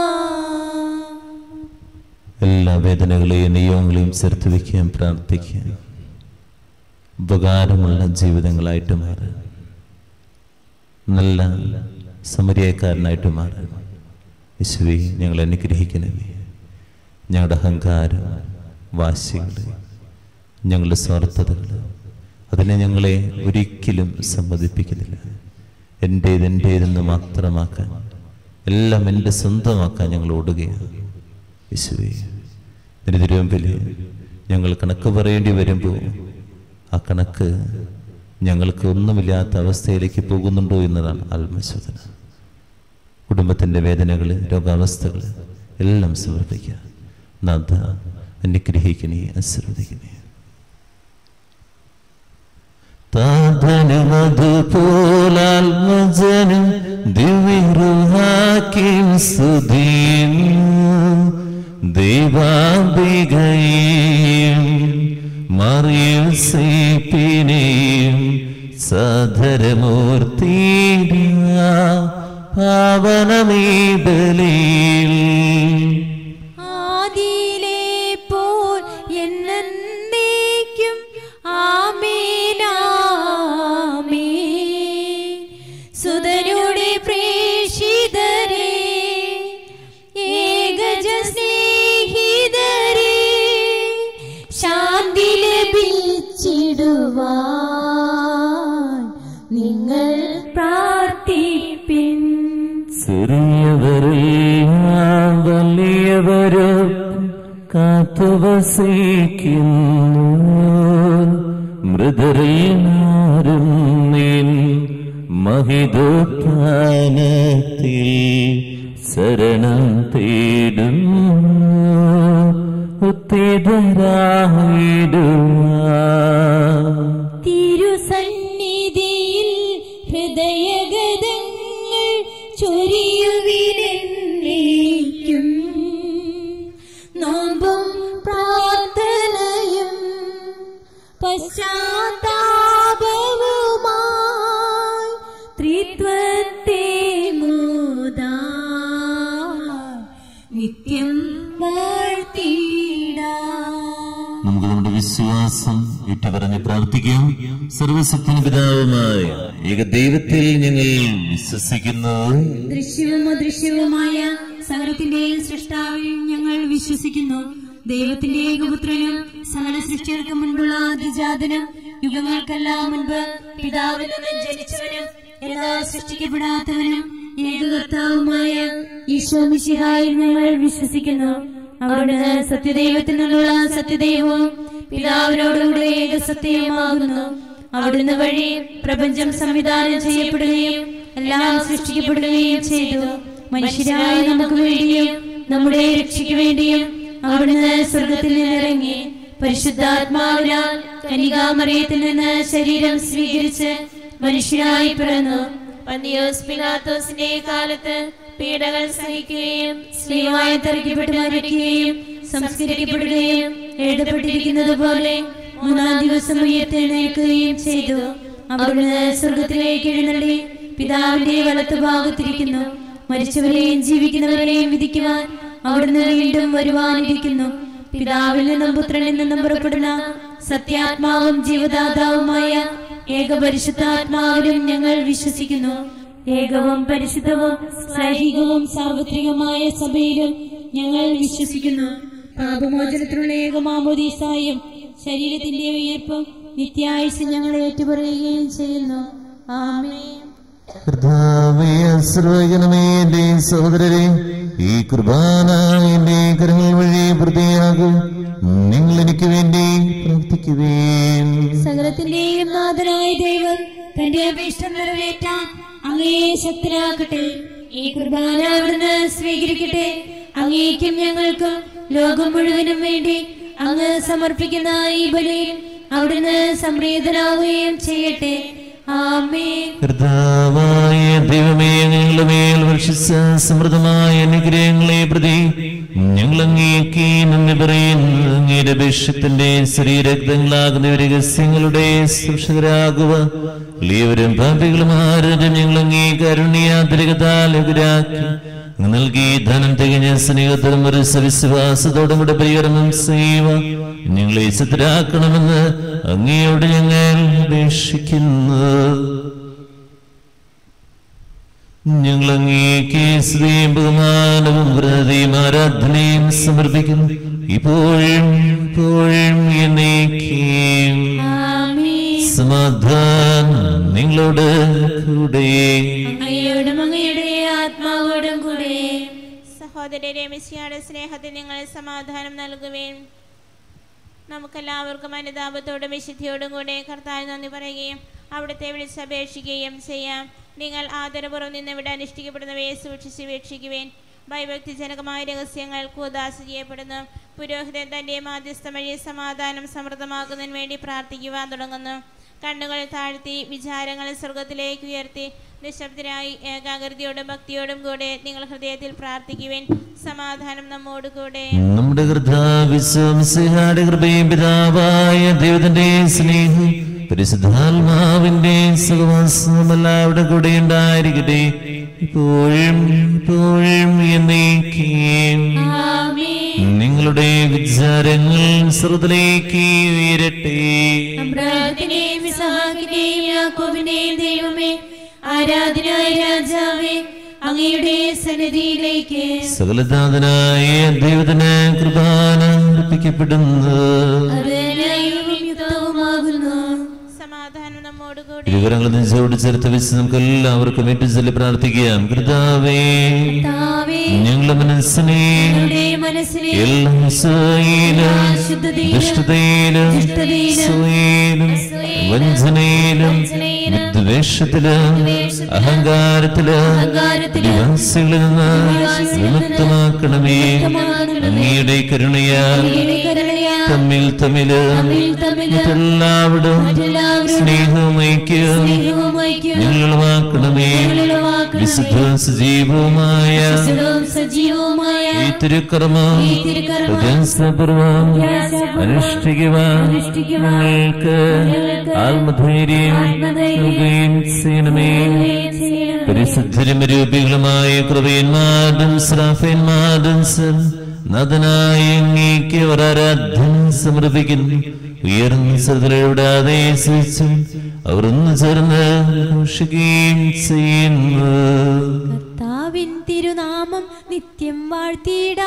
എല്ലാ വേദനകളെയും നിയമങ്ങളെയും ചേർത്ത് വയ്ക്കാൻ പ്രാർത്ഥിക്കാൻ. ഉപകാരമുള്ള ജീവിതങ്ങളായിട്ട് മാറാൻ, നല്ല സമരിയക്കാരനായിട്ട് മാറാൻ യേശുവേ ഞങ്ങൾ അനുഗ്രഹിക്കണമേ. ഞങ്ങളുടെ അഹങ്കാരം, വാശികൾ, ഞങ്ങളുടെ സ്വാർത്ഥതകൾ അതിനെ ഞങ്ങളെ ഒരിക്കലും സമ്മതിപ്പിക്കുന്നില്ല. എൻ്റേത് എൻ്റേതെന്ന് മാത്രമാക്കാൻ, എല്ലാം എൻ്റെ സ്വന്തമാക്കാൻ ഞങ്ങൾ ഓടുകയാണ്. യേശുവേ, നിന്റെ തിരുമുമ്പിൽ ഞങ്ങൾ കണക്ക് പറയേണ്ടി വരുമ്പോൾ ആ കണക്ക് ഞങ്ങൾക്ക് ഒന്നുമില്ലാത്ത അവസ്ഥയിലേക്ക് പോകുന്നുണ്ടോ എന്നതാണ് ആത്മശോധന. കുടുംബത്തിൻ്റെ വേദനകൾ, രോഗാവസ്ഥകൾ എല്ലാം സമർപ്പിക്കുക. നാഥ അനുഗ്രഹിക്കണേ, ആശീർവദിക്കണേ. താതനുമതുപോലാത്മജനും ദിവ്യരുഹാക്കിൻ സ്തുതിയും ദൈവാംബികയും മറിയൂസേപ്പിനെയും സധരമൂർത്തിയിടുക പാവനമീ ബലിയിൽ. ആദിയിലെ പോൽ എന്നേക്കും ആമേനാമേൻ. സുതനുടെ പ്രേഷിതരേ, ഏകജ സ്നേഹിതരേ, ശാന്തി ലഭിച്ചിടുവാൻ നിങ്ങൾ പ്രാർത്ഥിപ്പിൻ. ചെറിയവരെല്ലാം വലിയവരോ കാത്തുവസിക്കുന്നു. മൃതരെല്ലാരും നിൻ മഹിതോത്ഥാനത്തിൽ ശരണം തേടുന്നു. തിരുസന്നിധിയിൽ ഹൃദയഗതങ്ങൾ ചൊരിയുവിനെന്നേക്കും. നോമ്പും പ്രാർത്ഥനയും പശ്ചാത്താപവുമായി ത്രിത്വത്തെ മോദാ നിത്യം നമുക്ക് നമ്മുടെ വിശ്വാസം ഏറ്റുപറഞ്ഞ് പ്രാർത്ഥിക്കാം. സർവശക്തന പിതാവുമായ ഏകദൈവത്തിൽ ഞങ്ങൾ വിശ്വസിക്കുന്നു. ദൃശ്യവും അദൃശ്യവുമായ സകലത്തിന്റെയും സൃഷ്ടാവിൽ ഞങ്ങൾ വിശ്വസിക്കുന്നു. ദൈവത്തിന്റെ ഏകപുത്രനും സകല സൃഷ്ടികൾക്ക് മുൻപുള്ള അതിജാതനും യുഗങ്ങൾക്കെല്ലാം മുൻപ് പിതാവിൽ നിന്ന് ജനിച്ചവനും എന്നാൽ സൃഷ്ടിക്കപ്പെടാത്തവനും ഏകകർത്താവുമായ ഈശോ മിശിഹായിൽ ഞങ്ങൾ വിശ്വസിക്കുന്നു. അവിടുന്ന് സത്യദൈവത്തിൽ നിന്നുള്ള സത്യദൈവവും പിതാവിനോടുകൂടെ ഏകസത്യമാകുന്നു. അവിടുന്ന് വഴി പ്രപഞ്ചം സംവിധാനം ചെയ്യപ്പെടുകയും എല്ലാം സൃഷ്ടിക്കപ്പെടുകയും ചെയ്തു. മനുഷ്യരായ നമുക്ക് വേണ്ടിയും നമ്മുടെ രക്ഷയ്ക്ക് വേണ്ടിയും അവിടുന്ന് സ്വർഗത്തിൽ നിന്നിറങ്ങി പരിശുദ്ധാത്മാവിനാൽ കന്യകാമറിയത്തിൽ നിന്ന് ശരീരം സ്വീകരിച്ച് മനുഷ്യനായി പിറന്നു. പന്തിയോസ് പിലാത്തോസിന്റെ കാലത്ത് പീഡകൾ സഹിക്കുകയും സ്ത്രീയായി തറയ്ക്കപ്പെട്ട് മരിക്കുകയും സംസ്കരിക്കപ്പെടുകയും എഴുതപ്പെട്ടിരിക്കുന്നത് പോലെ മൂന്നാം ദിവസം ഉയർത്തെഴുന്നേൽക്കുകയും ചെയ്തു. അവിടുന്ന് സ്വർഗത്തിലേക്ക് എഴുന്നള്ളി പിതാവിന്റെ വലത്ത് ഭാഗത്തിരിക്കുന്നു. മരിച്ചവരെയും ജീവിക്കുന്നവരെയും വിധിക്കുവാൻ അവിടുന്ന് വീണ്ടും വരുവാനിരിക്കുന്നു. പിതാവിൽ നിന്നും പുത്രനിൽ നിന്നും പുറപ്പെടുന്ന സത്യാത്മാവും ജീവദാതാവുമായ ഏകപരിശുദ്ധാത്മാവിലും ഞങ്ങൾ വിശ്വസിക്കുന്നു. ഏകവും പരിശുദ്ധവും സൈഹികവും സാർവത്രികമായ സഭയിലും ഞങ്ങൾ വിശ്വസിക്കുന്നു. പാപമോചനത്തിനുള്ള ഏകമാമോദീസായും ശരീരത്തിന്റെ ഉയർപ്പും നിത്യായുസ് ഞങ്ങൾ ഏറ്റുപറയുകയും ചെയ്യുന്നു. ആമേൻ. കർത്താവേ, ആശ്രയിക്കണമേ എന്റെ സഹോദരരെ. ഈ കുർബാന എന്റെ കരങ്ങൾ വഴി പ്രതിയാകും. നിങ്ങൾ എനിക്ക് വേണ്ടി പ്രാർത്ഥിക്കുവേൻ. സകലത്തിന്റെയും നാഥനായ ദൈവം തന്റെ അപേക്ഷ നിറവേറ്റാൻ അങ്ങയെ ശക്തനാക്കട്ടെ. ഈ കുർബാന അവിടുന്ന് സ്വീകരിക്കട്ടെ. അങ്ങേക്കും ഞങ്ങൾക്കും ലോകം മുഴുവനും വേണ്ടി അങ്ങ് സമർപ്പിക്കുന്ന ഈ ബലിയിൽ അവിടുന്ന് സംപ്രീതനാവുകയും ചെയ്യട്ടെ. ആമേൻ. കർത്താവായ ദൈവമേ, ഞങ്ങളുടെ മേൽ വർഷിച്ച സമൃദ്ധമായ അനുഗ്രഹങ്ങളെ പ്രതി ഞങ്ങൾ അങ്ങേക്ക് നന്ദി പറയുന്നു. അങ്ങയുടെ അഭിഷേകത്തിന്റെ ശരീരരക്തങ്ങളാകുന്ന രഹസ്യങ്ങളുടെ സൂക്ഷിതരാകുക. എളിയവരും പാപികളുമാരും ഞങ്ങൾ അങ്ങേ കാരുണ്യാതിരികത്താൽ എതിരാക്കി നൽകി ധനം തികഞ്ഞ സ്നേഹത്തിലും ഒരു സവിശ്വാസത്തോടും കൂടെ പരികർമ്മം ചെയ്യുക ഞങ്ങളെ ചിത്രാക്കണമെന്ന് അങ്ങയോട് ഞങ്ങൾ അപേക്ഷിക്കുന്നു. ഞങ്ങൾ അങ്ങേക്ക് സ്തുതിയും ബഹുമാനവും ഹൃദയവും ആരാധനയും സമർപ്പിക്കുന്നു, ഇപ്പോഴും ഇപ്പോഴും എന്നേക്കും. സമാധാനം നിങ്ങളോട് കൂടെ. അങ്ങയോടും അങ്ങയുടെ ആത്മാവോടും കൂടെ. സഹോദരരെ, മിശിഹായുടെ സ്നേഹത്തിൽ നിങ്ങൾ സമാധാനം നൽകുവേൻ. നമുക്കെല്ലാവർക്കും അനുതാപത്തോടും വിശുദ്ധിയോടും കൂടെ കർത്താവിന് നന്ദി പറയുകയും അവിടുത്തെ വിളിച്ചപേക്ഷിക്കുകയും ചെയ്യാം. നിങ്ങൾ ആദരപൂർവ്വം നിന്നിവിടെ അനുഷ്ഠിക്കപ്പെടുന്നവയെ സൂക്ഷിച്ച് വീക്ഷിക്കുവേൻ. ഭയഭക്തിജനകമായ രഹസ്യങ്ങൾ കൂദാശ ചെയ്യപ്പെടുന്നു. പുരോഹിതൻ തൻ്റെ മാധ്യസ്ഥം വഴി സമാധാനം സമൃദ്ധമാക്കുന്നതിന് വേണ്ടി പ്രാർത്ഥിക്കുവാൻ തുടങ്ങുന്നു. കണ്ണുകൾ താഴ്ത്തി വിചാരങ്ങൾ സ്വർഗത്തിലേക്ക് ഉയർത്തി നിശബ്ദരായി ഏകാഗ്രതയോടും ഭക്തിയോടും കൂടെ നിങ്ങൾ ഹൃദയത്തിൽ പ്രാർത്ഥിക്കുവേൻ. സമാധാനം നമ്മോട് കൂടെ. നമ്മുടെ കർത്താവിന്റെ കൃപയും പിതാവായ ദൈവത്തിന്റെ സ്നേഹം പരിശുദ്ധാത്മാവിന്റെ സഹവാസവും എല്ലാവരുടെ കൂടെ ഉണ്ടായിരിക്കട്ടെ, ഇപ്പോഴും ഇപ്പോഴും എന്നേക്കും. നിങ്ങളുടെ വിചാരങ്ങൾ സ്വർഗ്ഗത്തിലേക്ക് ഉയരട്ടെ. അബ്രാഹത്തിന്റെയും ഇസ്ഹാക്കിന്റെയും യാക്കോബിന്റെയും ദൈവമേ, ആരാധനായ രാജാവേ, അങ്ങയുടെ സന്നിധിയിലേക്ക് സകലനാഥനായ ദൈവത്തിന് കുർബാന അർപ്പിക്കപ്പെടുന്നു. സമാധാനം നമ്മോട് കൂടെ. വിവരങ്ങൾ നെഞ്ചോട് ചേർത്ത് വെച്ച് നമുക്ക് എല്ലാവർക്കും ഏറ്റുചൊല്ലി പ്രാർത്ഥിക്കാം. കർത്താവേ, ഞങ്ങളുടെ മനസ്സിനെ എല്ലാ അസൂയയിലും ദുഷ്ടതയിലും സ്വയിലും വഞ്ചനയിലും വിദ്വേഷത്തിലും അഹങ്കാരത്തിലും നിവാസികളിൽ നിന്ന് വിമുക്തമാക്കണമേ. അങ്ങയുടെ കരുണയാൽ തമ്മിൽ തമ്മില് മറ്റെല്ലാവരും സ്നേഹവും ഐക്യവും ഞങ്ങളുമാക്കണമേ. വിശുദ്ധ സജീവവുമായ ഈ തിരുക്കർമ്മം ഹൃദയപൂർവ്വം അനുഷ്ഠിക്കുവാൻ ഞങ്ങൾക്ക് ആത്മധൈര്യം നൽകുകയും ചെയ്യണമേ. പരിശുദ്ധരും രൂപികളുമായ കൃപയന്മാരും ശ്രാഫന്മാരും നാഥനായ അങ്ങേക്ക് അവർ ആരാധന സമർപ്പിക്കുന്നു. ഉയർന്ന സ്ഥലത്തിലൂടാതെ സ്വിച്ചും അവർ ഒന്ന് ചേർന്ന് ഘോഷിക്കുകയും ചെയ്യുന്നു. കർത്താവിൻ തിരുനാമം നിത്യം വാഴ്ത്തിടാം,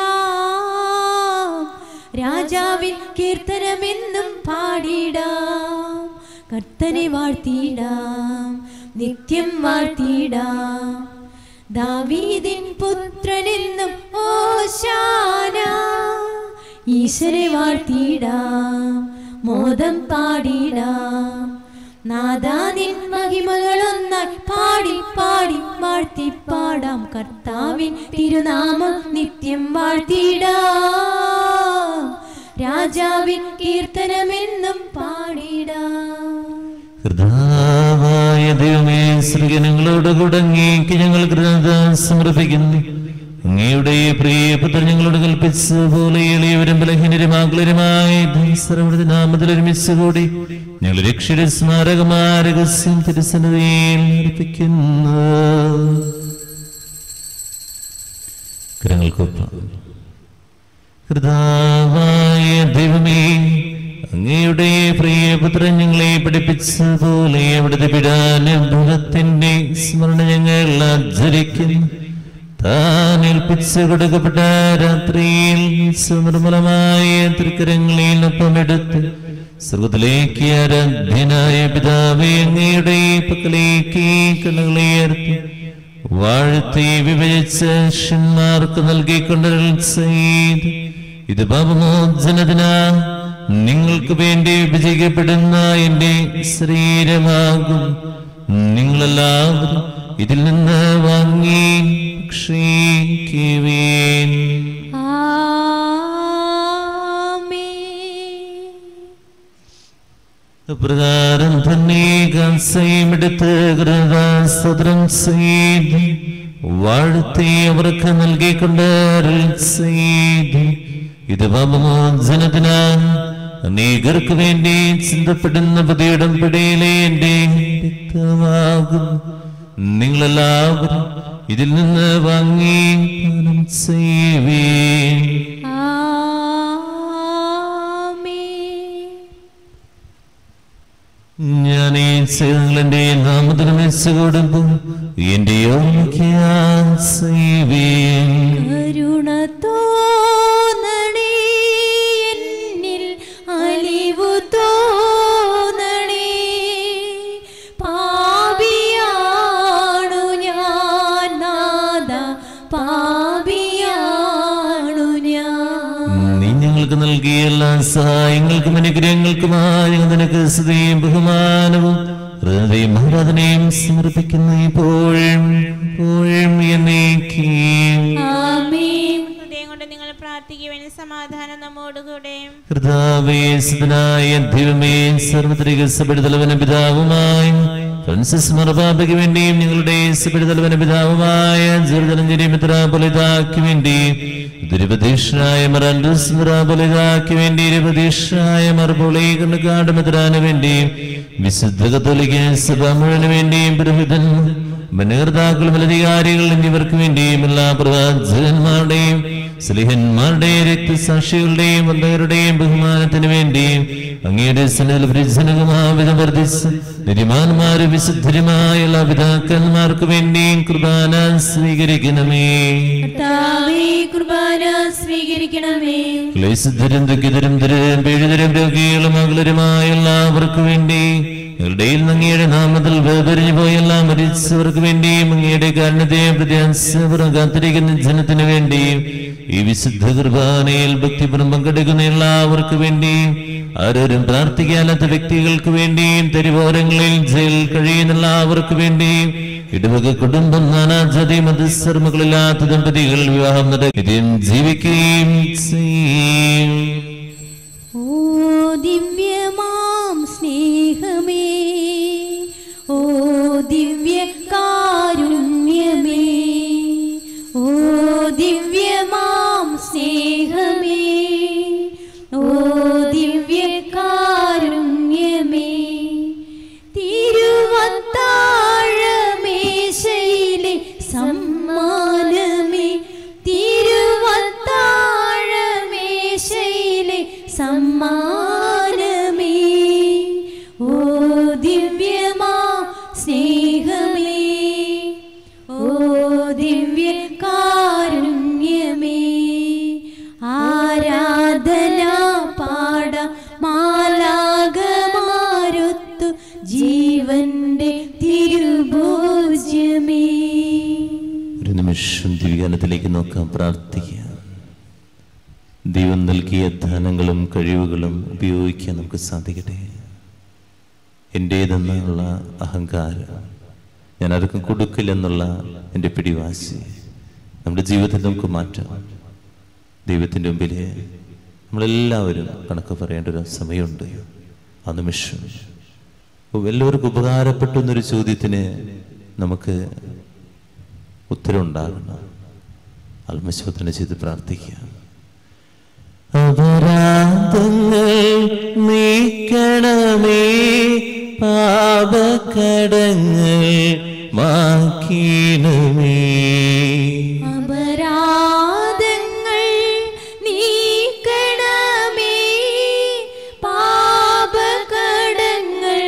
രാജാവിൻ കീർത്തനമെന്നും പാടിടാം. കർത്തനെ വാഴ്ത്തിടാം, നിത്യം വാഴ്ത്തിടാം. ദാവീദിൻ പുത്രനെന്നും ഓശാന, ഈശ്വരെ വാഴ്ത്തിടാം, മോദം പാടിടാം. നാദാ നിൻ മഹിമകളൊന്നായി പാടി പാടി വാഴ്ത്തിപ്പാടാം. കർത്താവിൻ തിരുനാമം നിത്യം വാഴ്ത്തിടാം, രാജാവിൻ കീർത്തനമെന്നും പാടിടാം. കർത്താവായ ദൈവമേ, സൃജനങ്ങളോട് കുടങ്ങിക്ക് ഞങ്ങൾ കൃതജ്ഞത സമർപ്പിക്കുന്നു. അങ്ങയുടെ പ്രിയപുത്രൻ ഞങ്ങളോട് കൽപ്പിച്ച പോലെ എളിയവരും ബലഹീനരും ആകുലരുമായ സർവ്വ നാമത്തിൽ ഒരുമിച്ച് കൂടി ഞങ്ങൾ രക്ഷയുടെ സ്മാരകമായ രഹസ്യം തിരുസന്നിധിയിൽ അർപ്പിക്കുന്നു. കരങ്ങൾക്കൊപ്പം. കർത്താവായ ദൈവമേ, അങ്ങയുടെ പ്രിയപുത്രൻ ഞങ്ങളെ പഠിപ്പിച്ച പോലെ അവിടുത്തെ പീഡാനുഭവത്തിന്റെ സ്മരണ ഞങ്ങൾ ആചരിക്കുന്നു. താൻ ഏൽപ്പിച്ച് കൊടുക്കപ്പെട്ട രാത്രിയിൽ സുനിർമ്മലമായ തൃക്കരങ്ങളിൽ ഒപ്പമെടുത്ത് സ്വർഗ്ഗത്തിലേക്ക് ആരാധ്യനായ പിതാവേ, അങ്ങയുടെ പക്കലേക്ക് കണ്ണുകളെ ഉയർത്തി വാഴ്ത്തി വിഭജിച്ച ശിഷ്യന്മാർക്ക് നൽകിക്കൊണ്ടരുൾ ചെയ്ത്, ഇത് പാപമോചനത്തിനാ നിങ്ങൾക്ക് വേണ്ടി വിഭജിക്കപ്പെടുന്ന എന്റെ ശരീരമാകും. നിങ്ങളെല്ലാവരും ഇതിൽ നിന്ന് വാങ്ങി ഭക്ഷിക്കുവിൻ. പ്രകാരം തന്നെ കസയുമെടുത്ത് കൃതാസ്തോത്രം ചെയ്ത് വാഴ്ത്തി അവർക്ക് നൽകിക്കൊണ്ട് അരുൾ ചെയ്തു, ഇത് പാപമോചനത്തിനാ അനേകർക്ക് വേണ്ടി ചിന്തപ്പെടുന്ന പുതിയ ഉടമ്പടിയിലെ എന്റെ രക്തമാകും. നിങ്ങളെല്ലാവരും ഇതിൽ നിന്ന് വാങ്ങി പാനം ചെയ്യുവിൻ. ഞാൻ ഈ ചെയ്തങ്ങൾ എന്റെ നാമത്തിൽ വെച്ച് കൊടുക്കും, എന്റെ ഓർമ്മയ്ക്കായി ചെയ്യുവിൻ. കരുണ തോന്നണേ എന്നിൽ, അലിവു തോന്നണേ, പാപിയാണു ഞാൻ നാഥ, പാപിയാണു ഞാൻ. നീ ഞങ്ങൾക്ക് നൽകിയ എല്ലാ സഹായങ്ങൾക്കും അനുഗ്രഹങ്ങൾക്കുമായി നിനക്ക് സ്തുതിയും ബഹുമാനവും ഹൃദയം ആരാധനയും സമർപ്പിക്കുന്നു, ഇപ്പോഴും എപ്പോഴും എന്നേക്കും. ആമേൻ. ഹൃദയം കൊണ്ട് നിങ്ങൾ പ്രാർത്ഥിക്കുവാൻ സമാധാനം നമ്മോടുകൂടെ. കർത്താവേ, സുതനായ ദൈവമേ, സർവ്വത്രിക സഭയുടെ തലവനും പിതാവുമായി ഫ്രാൻസിസ് മാർപ്പാപ്പയ്ക്ക് വേണ്ടിയും ഞങ്ങളുടെ സഭയുടെ തലവനും പിതാവുമായ ജെറുസലേം മെത്രാപ്പൊലീത്തായ്ക്ക് വേണ്ടിയും ദുരിപതീക്ഷനായ മറാൻഡ്രസ് മെത്രാപ്പൊലീത്തായ്ക്ക് വേണ്ടി ദുരിപതീക്ഷനായ മർപ്പോളി കണ്ണക്കാട് മെത്രാന് വേണ്ടിയും വിശുദ്ധ കത്തോലിക്ക സഭ മുഴുവന് വേണ്ടിയും പുരോഹിതൻ നേതാക്കളും അധികാരികൾ എന്നിവർക്ക് വേണ്ടിയും എല്ലാ പ്രവാചകന്മാരുടെയും സ്ലീഹന്മാരുടെയും രക്തസാക്ഷികളുടെയും വന്ധകരുടെയും ബഹുമാനത്തിന് വേണ്ടിയും അങ്ങയുടെ സന്നദ്ധ വർദ്ധിച്ച് നിരിമാന്മാരും വിശുദ്ധരുമായ എല്ലാ പിതാക്കന്മാർക്ക് വേണ്ടിയും കുർബാന സ്വീകരിക്കണമേ. കുർബാന സ്വീകരിക്കണമേ. ക്ലേശിതരും ദുഃഖിതരും ദരിദ്രരും പീഡിതരും രോഗികളും അകലരുമായ എല്ലാവർക്കും വേണ്ടി ഞങ്ങളുടെ അങ്ങയുടെ നാമത്തിൽ വേർപിരിഞ്ഞു പോയ എല്ലാ മരിച്ചവർക്ക് വേണ്ടിയും അങ്ങയുടെ കാരണത്തെ പ്രത്യാശപൂർവ്വം കാത്തിരിക്കുന്ന ജനത്തിന് വേണ്ടിയും ഈ വിശുദ്ധ കുർബാനയിൽ ഭക്തിപൂർവ്വം പങ്കെടുക്കുന്ന എല്ലാവർക്കും വേണ്ടിയും ആരോരും പ്രാർത്ഥിക്കാത്ത വ്യക്തികൾക്ക് വേണ്ടിയും തെരുവോരങ്ങളിൽ ജയിൽ കഴിയുന്ന എല്ലാവർക്കു വേണ്ടിയും ഇടവക കുടുംബം നാനാജാതി മതസ്ഥർമ്മകളില്ലാത്ത ദമ്പതികൾ വിവാഹം നടക്കുകയും ജീവിക്കുകയും ചെയ്യും. ഓ ദിവ്യമാം സ്നേഹമേ, ഓ ദിവ്യ കാരുണ്യമേ, ഓ ദിവ്യമാം സ്നേഹമേ, ഓ ദിവ്യ കാരുണ്യമേ, തിരുവത്താഴമേശയിലെ സമ്മാനമേ, തിരുവത്താഴമേശയിലെ സമ്മാനമേ, ഓ ദിവ്യമാ സ്നേഹമേ, ഓ ദിവ്യ കാരുണ്യമേ, ആരാധന പാട മാലാകമാരുത്തു ജീവന്റെ തിരുഭ വചനത്തിലേക്ക് നോക്കാം, പ്രാർത്ഥിക്കാം. ദൈവം നൽകിയ ദാനങ്ങളും കഴിവുകളും ഉപയോഗിക്കാൻ നമുക്ക് സാധിക്കട്ടെ. എൻ്റേതെന്നുള്ള അഹങ്കാരം, ഞാൻ ആർക്കും കൊടുക്കില്ലെന്നുള്ള എൻ്റെ പിടിവാശി നമ്മുടെ ജീവിതത്തിൽ നമുക്ക് മാറ്റാം. ദൈവത്തിൻ്റെ മുമ്പിൽ നമ്മളെല്ലാവരും കണക്ക് പറയേണ്ട ഒരു സമയമുണ്ട്. ആ നിമിഷം എല്ലാവർക്കും ഉപകാരപ്പെട്ടു എന്നൊരു ചോദ്യത്തിന് നമുക്ക് ഉത്തരം ഉണ്ടാകണം. ആത്മശോധന ചെയ്ത് പ്രാർത്ഥിക്കാം. അപരാധങ്ങൾ നീക്കണമേ, പാപകടങ്ങൾ മാക്കണമേ. അപരാധങ്ങൾ നീക്കണമേ, പാപകടങ്ങൾ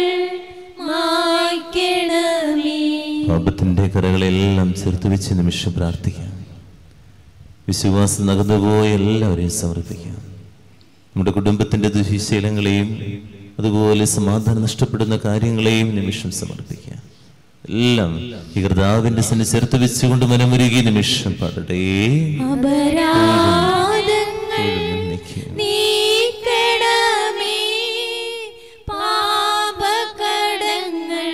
മായ്ക്കണമേ. പാപത്തിന്റെ കരകളെല്ലാം ചേർത്ത് വെച്ച് നിമിഷം പ്രാർത്ഥിക്കാം. വിശ്വാസം നകന്നുപോയ എല്ലാവരെയും സമർപ്പിക്കാം. നമ്മുടെ കുടുംബത്തിന്റെ ദുശീലങ്ങളെയും അതുപോലെ സമാധാനം നഷ്ടപ്പെടുന്ന കാര്യങ്ങളെയും നിമിഷം സമർപ്പിക്കാം. എല്ലാം ഈ കർത്താവിന്റെ സന്നിധി ചേർത്ത് വെച്ചുകൊണ്ട് മനമുരുകി നിമിഷം പാടട്ടെ. അപരാധങ്ങൾ നീക്കണമേ, പാപകടങ്ങൾ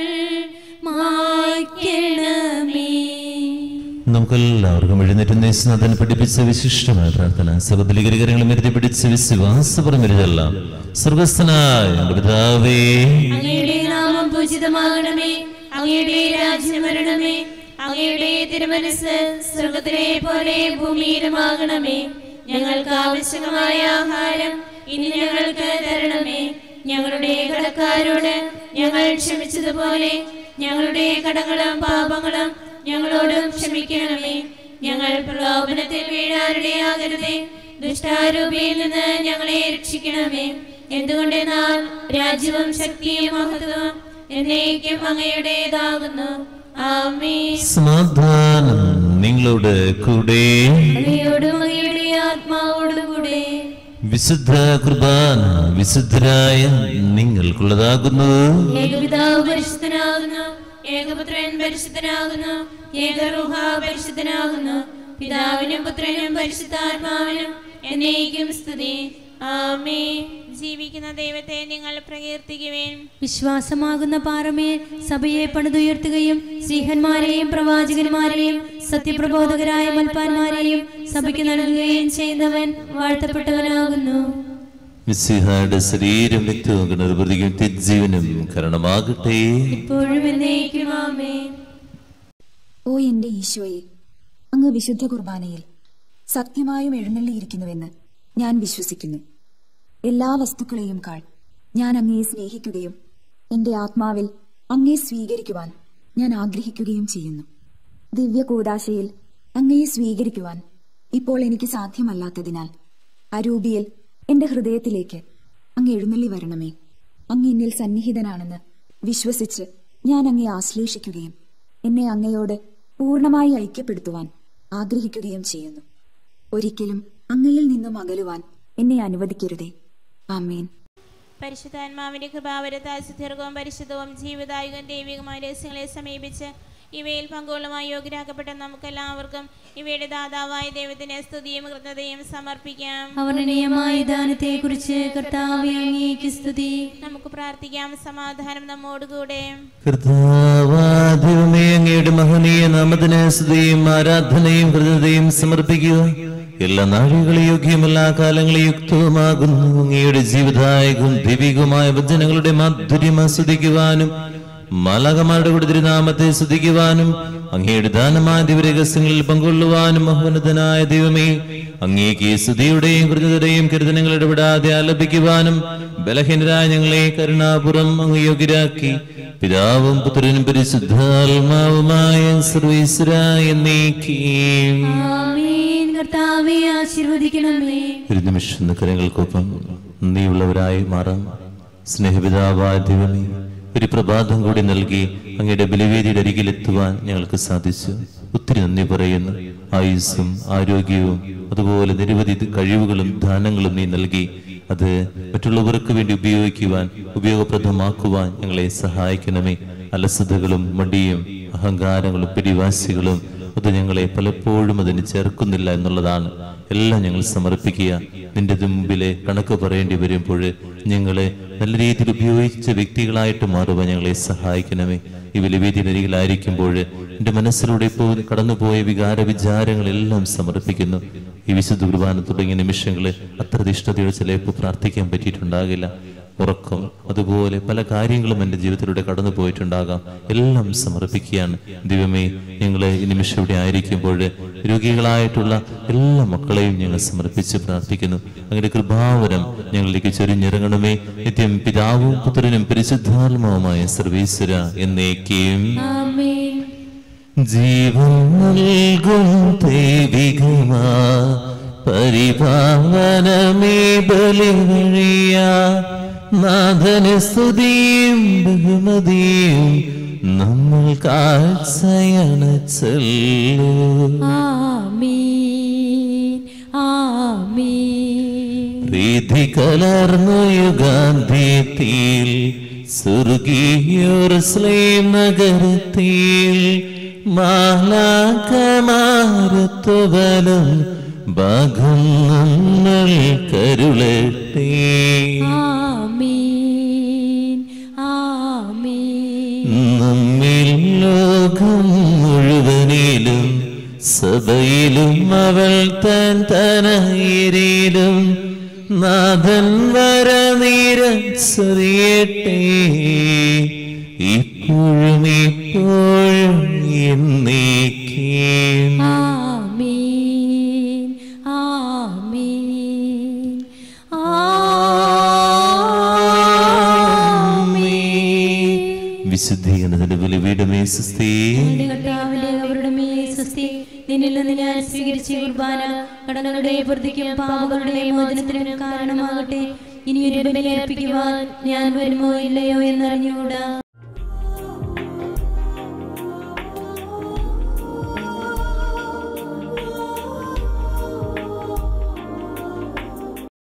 മായ്ക്കണമേ. നമുക്കെല്ലാവർക്കും എഴുന്നേറ്റ് നേസ്നാഥൻ പഠിപ്പിച്ച വിശിഷ്ടമായ പ്രാർത്ഥന സകലീകരികളും എഴുതി പിടിച്ച് വിശ്വാസപരമെല്ലാം. സ്വർഗസ്ഥനായ പിതാവേ, അങ്ങയുടെ നാമം പൂജിതമാകണമേ, അങ്ങയുടെ രാജ്യം വരണമേ, അങ്ങയുടെ തിരുമനസ്സ് സ്വർഗത്തിലെ പോലെ ഭൂമിയിലുമാകണമേ. ഞങ്ങൾക്ക് ആവശ്യമായ ആഹാരം ഇനി ഞങ്ങൾക്ക് തരണമേ. ഞങ്ങളുടെ കടക്കാരോട് ഞങ്ങൾ ക്ഷമിച്ചതുപോലെ ഞങ്ങളുടെ കടങ്ങളും പാപങ്ങളും ഞങ്ങളോടും ക്ഷമിക്കണമേ. ഞങ്ങൾ പ്രലോഭനത്തിൽ വീഴാനിടയാകരുതേ, ദുഷ്ടാരൂപിയിൽ നിന്ന് ഞങ്ങളെ രക്ഷിക്കണമേ. എന്തുകൊണ്ടെന്നാൽ രാജ്യവും ശക്തിയും മഹത്വവും എന്നേക്കും അങ്ങയുടേതാകുന്നു. ആമേൻ. സമാധാനം നിങ്ങളുടെ കൂടെ. അങ്ങയോടും അങ്ങയുടെ ആത്മാവോടും കൂടെ. വിശുദ്ധ കുർബാന വിശുദ്ധരായ നിങ്ങൾക്കുള്ളതാകുന്നു. ഏകപിതാവ് പരിശുദ്ധനാകുന്നു, ഏകപുത്രൻ പരിശുദ്ധനാകുന്നു, ഏകരൂഹ പരിശുദ്ധനാകുന്നു. പിതാവിനും പുത്രനും പരിശുദ്ധാത്മാവിനും എന്നേക്കും സ്തുതി. ആമേൻ. ജീവിക്കുന്ന ദൈവത്തെ നിങ്ങൾ പ്രകീർത്തിക്കുവേൻ. വിശ്വാസമാകുന്ന പാറമേൽ സഭയെ പണിതുയർത്തുകയും ശ്രീഹന്മാരെയും പ്രവാചകന്മാരെയും സത്യപ്രബോധകരായ മൽപ്പാന്മാരെയും സഭയ്ക്ക് നൽകുകയും ചെയ്യുന്നവൻ വാഴ്ത്തപ്പെട്ടവനാകുന്നു. മിശിഹായുടെ ശരീരം രക്തവും നിർവൃതിയും തിജ്ജീവനും കരണമാകട്ടെ. ഇപ്പോഴും എന്നേക്കും ആമേൻ. ഓ എന്റെ ഈശോയെ, അങ്ങ് വിശുദ്ധ കുർബാനയിൽ സത്യമായും എഴുന്നള്ളിയിരിക്കുന്നുവെന്ന് ഞാൻ വിശ്വസിക്കുന്നു. എല്ലാ വസ്തുക്കളെയും കാൾ ഞാൻ അങ്ങയെ സ്നേഹിക്കുകയും എന്റെ ആത്മാവിൽ അങ്ങയെ സ്വീകരിക്കുവാൻ ഞാൻ ആഗ്രഹിക്കുകയും ചെയ്യുന്നു. ദിവ്യ കൂദാശയിൽ അങ്ങയെ സ്വീകരിക്കുവാൻ ഇപ്പോൾ എനിക്ക് സാധ്യമല്ലാത്തതിനാൽ അരൂപിയിൽ എന്റെ ഹൃദയത്തിലേക്ക് അങ്ങ് എഴുന്നള്ളി വരണമേ. അങ്ങ് എന്നിൽ സന്നിഹിതനാണെന്ന് വിശ്വസിച്ച് ഞാൻ അങ്ങയെ ആശ്ലേഷിക്കുകയും എന്നെ അങ്ങയോട് പൂർണ്ണമായി ഐക്യപ്പെടുത്തുവാൻ ആഗ്രഹിക്കുകയും ചെയ്യുന്നു. ഒരിക്കലും അങ്ങയിൽ നിന്നും അകലുവാൻ എന്നെ അനുവദിക്കരുതേ. ആമേൻ. പരിശുദ്ധാത്മാവിന്റെ കൃപാവരത്താൽ സുദീർഘവും പരിശുദ്ധവും ജീവിതായുഗം ദൈവികമായ രഹസ്യങ്ങളെ സമീപിച്ച് ഇവയിൽ പങ്കുകൊള്ളുവാൻ യോഗ്യരാക്കപ്പെട്ട നമുക്കെല്ലാവർക്കും ഇവയുടെ ദാതാവായ ദൈവത്തിന് സ്തുതിയും കൃതജ്ഞതയും സമർപ്പിക്കാം. അവർണ്ണീയമായ ദാനത്തെ കുറിച്ച് കർത്താവേ അങ്ങേക്ക് സ്തുതി. നമുക്ക് പ്രാർത്ഥിക്കാം. സമാധാനം നമ്മോടുകൂടെ. കർത്താവേ, അങ്ങയുടെ മഹനീയ നാമത്തിന് സ്തുതിയും ആരാധനയും കൃതജ്ഞതയും സമർപ്പിക്കുക. എല്ലാ നാഴികളെയും യോഗ്യവും എല്ലാ കാലങ്ങളെയും യുക്തവുമാകുന്നു. അങ്ങയുടെ ജീവിതായകവും ദൈവികവുമായ വചനങ്ങളുടെ മാധുര്യം ആസ്വദിക്കുവാനും മാലാഖമാരുടെ കൂടെ തിരുനാമത്തെ സ്തുതിക്കുവാനും അങ്ങയുടെ ദാനമായ ദിവരഹസ്യങ്ങളിൽ പങ്കൊള്ളുവാനും മഹോന്നതനായ ദൈവമേ, അങ്ങേക്ക് സ്തുതിയുടെയും കൃതജ്ഞതയുടെയും കീർത്തനങ്ങളുടെ വിടാതെ ആലപിക്കുവാനും ബലഹീനരായ ഞങ്ങളെ കരുണാപുറം അങ്ങ് യോഗ്യരാക്കി പിതാവും പുത്രനും പരിശുദ്ധാത്മാവുമായ സർവീശ്വരായ എന്നേക്കും. ആമേൻ. കർത്താവേ ആശീർവദിക്കണമേ. ഒരു നിമിഷം കരങ്ങൾക്കൊപ്പം നന്ദിയുള്ളവരായി മാറാം. സ്നേഹപിതാവായ ദൈവമേ, ഒരു പ്രഭാതം കൂടി നൽകി അങ്ങയുടെ ബലിവേദിയുടെ അരികിലെത്തുവാൻ ഞങ്ങൾക്ക് സാധിച്ചു. ഒത്തിരി നന്ദി പറയുന്നു. ആയുസ്സും ആരോഗ്യവും അതുപോലെ നിരവധി കഴിവുകളും ദാനങ്ങളും നീ നൽകി. അത് മറ്റുള്ളവർക്ക് വേണ്ടി ഉപയോഗിക്കുവാൻ ഉപയോഗപ്രദമാക്കുവാൻ ഞങ്ങളെ സഹായിക്കണമേ. അലസതകളും മടിയും അഹങ്കാരങ്ങളും പിടിവാശികളും അത് ഞങ്ങളെ പലപ്പോഴും അതിന് ചേർക്കുന്നില്ല എന്നുള്ളതാണ്. എല്ലാം ഞങ്ങൾ സമർപ്പിക്കുക. നിന്റെ മുമ്പിലെ കണക്ക് പറയേണ്ടി വരുമ്പോൾ ഞങ്ങളെ നല്ല രീതിയിൽ ഉപയോഗിച്ച വ്യക്തികളായിട്ട് മാറുവാൻ ഞങ്ങളെ സഹായിക്കണമേ. ഈ ബലിവേദിയിലരികിലായിരിക്കുമ്പോൾ എൻ്റെ മനസ്സിലൂടെ ഇപ്പോൾ കടന്നുപോയ വികാര വിചാരങ്ങളെല്ലാം സമർപ്പിക്കുന്നു. ഈ വിശുദ്ധ കുർബാന തുടങ്ങിയ നിമിഷങ്ങൾ അത്ര ഇഷ്ടതയോടെ ചിലപ്പോൾ പ്രാർത്ഥിക്കാൻ പറ്റിയിട്ടുണ്ടാകില്ല. ഉറക്കം, അതുപോലെ പല കാര്യങ്ങളും എൻ്റെ ജീവിതത്തിലൂടെ കടന്നു പോയിട്ടുണ്ടാകാം. എല്ലാം സമർപ്പിക്കുകയാണ്. ദൈവമേ, ഞങ്ങൾ ഈ നിമിഷം ഇവിടെ ആയിരിക്കുമ്പോൾ രോഗികളായിട്ടുള്ള എല്ലാ മക്കളെയും ഞങ്ങൾ സമർപ്പിച്ച് പ്രാർത്ഥിക്കുന്നു. അങ്ങനെ കൃപാവരം ഞങ്ങളിലേക്ക് ചൊരിഞ്ഞിറങ്ങണമേ. നിത്യം പിതാവും പുത്രനും പരിശുദ്ധാത്മാവുമായ സർവീശ്വര എന്നേക്കും ജീവൻ നൽകും ദൈവികമാ പരിപാവനമേ ബലിവഴിയാ നാഥന് സ്തുതിയും ബഹുമതിയും നമ്മൾ കാഴ്ചയണച്ചല്ലോ. ആമീൻ ആമീൻ. പ്രീതി കലർന്നു യുഗാന്ത്യത്തിൽ സ്വർഗീയോർസ്ലേം നഗരത്തിൽ മാലാഖമാരുത്തുവലും ഭാഗം നമ്മൾ കരുളട്ടെ. ആമീൻ ആമീൻ. നമ്മിൽ ലോകം മുഴുവനിലും സഭയിലും അവൾ തൻ തനയിരിലും നാഥൻ വരനിരച്ചറിയട്ടെ. ഇപ്പോഴും ഇപ്പോഴും എന്നേക്കും. ആമീൻ ആമീൻ ആമീൻ. വിശുദ്ധീകരണത്തിന്റെ ബലിപീഠമേ സ്വസ്തി. കർത്താവിന്റെ അവരുടെ മേൽ സ്വസ്തി. നിന്നിൽ നിന്ന് ഞാൻ സ്വീകരിച്ച കുർബാന കടങ്ങളുടെ പ്രതിക്കും പാപങ്ങളുടെ മോചനത്തിനും കാരണമാകട്ടെ. ഇനിയൊരു ബലി അർപ്പിക്കുവാൻ ഞാൻ വരുമോ ഇല്ലയോ എന്നറിഞ്ഞുകൂടാ.